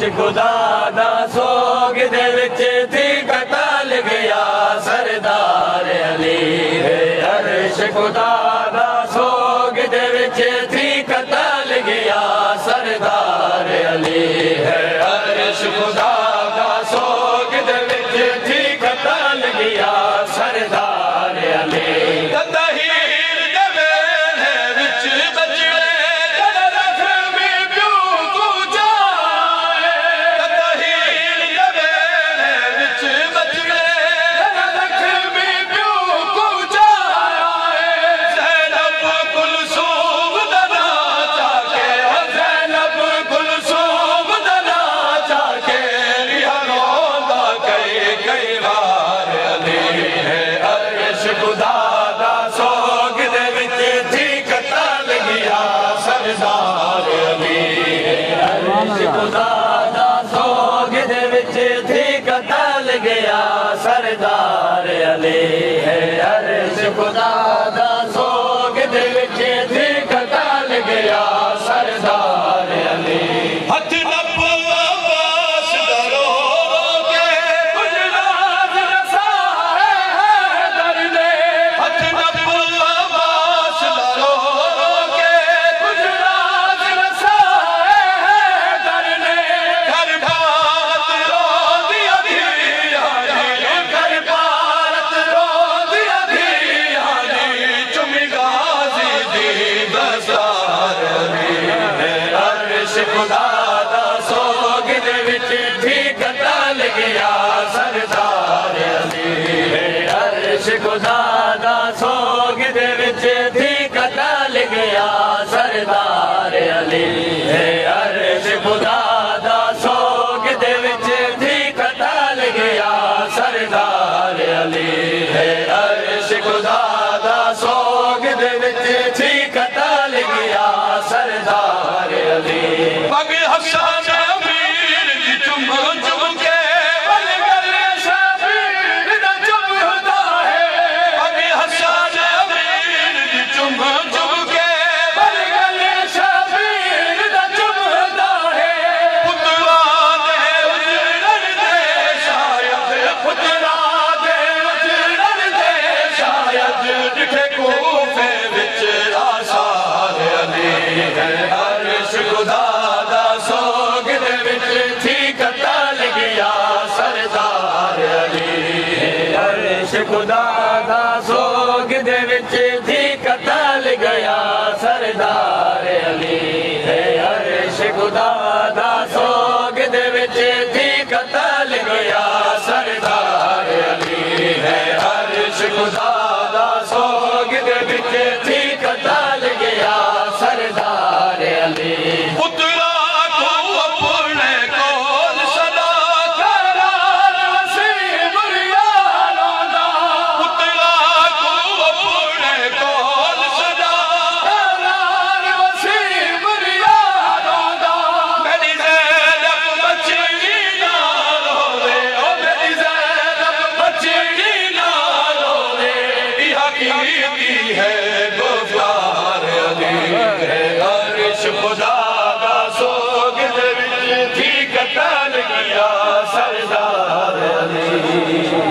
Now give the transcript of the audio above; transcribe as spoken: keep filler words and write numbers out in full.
खुदा दा सोग दे विच थी कतल गया सरदार अली है। अर्श खुदा दा सोग दे विच थी कतल गया सरदार अली है। अर्श खुदा दा सोग दे विच थी कतल गया सरदार अली। खुदा दा सोग दे विच थी कतल गया सरदार अली है। अर्श खुदा दा सोग दे विच थी कतल गया सरदार अली। हथ नप अब्बास दरो के गुजरात रसा है दर्दे। हथ नप अब्बास दरो के गुजरात रसा है दर्दे। घर भारत रो दिया दिया घर भारत रो दिया दिया चुमी गाजी दी दसार है। अर्श खुदा दा सोग दे विच थी कतल गया सरदार अली है। अर्श खुदा दा सोग दे विच थी कतल गया सरदार अली है। अर्श खुदा दा सोग दे विच थी कतल गया सरदार अली है। अर्श खुदा दा सोग दे विच थी कतल गया सरदार अली। पग हसन अमीर दी चुम चुम के पल गले शबीर दा चुमदा है। पग हसन अमीर दी चुम चुम के पल गले शबीर दा चुमदा है। पुतरा दे उजड़न दे शायद पुतरा दे उजड़न दे शायद दिखे कूफे विच आसार अली है। अर्श खुदा दा सोग दे विच थी कतल गया सरदार अली है। अर्श खुदा दा सोग दे विच थी कतल गया सरदार अली है। अर्श खुदा दा सोग दे विच थी कतल गया सरदार अली है। अर्श खुदा दा सोग दे विच थी कतल गया सरदार अली। पुतरा को अपने कोल सदा करार वसीम रियालों दा। पुतरा को अपने कोल सदा करार वसीम रियालों दा। मेरी ज़ैनब बचड़ी ना रोवे ओ मेरी ज़ैनब बचड़ी ना रोवे। यह कीती है गुफ्तार अली है। अर्श खुदा दा सोग दे विच थी कतल गया सरदार अली।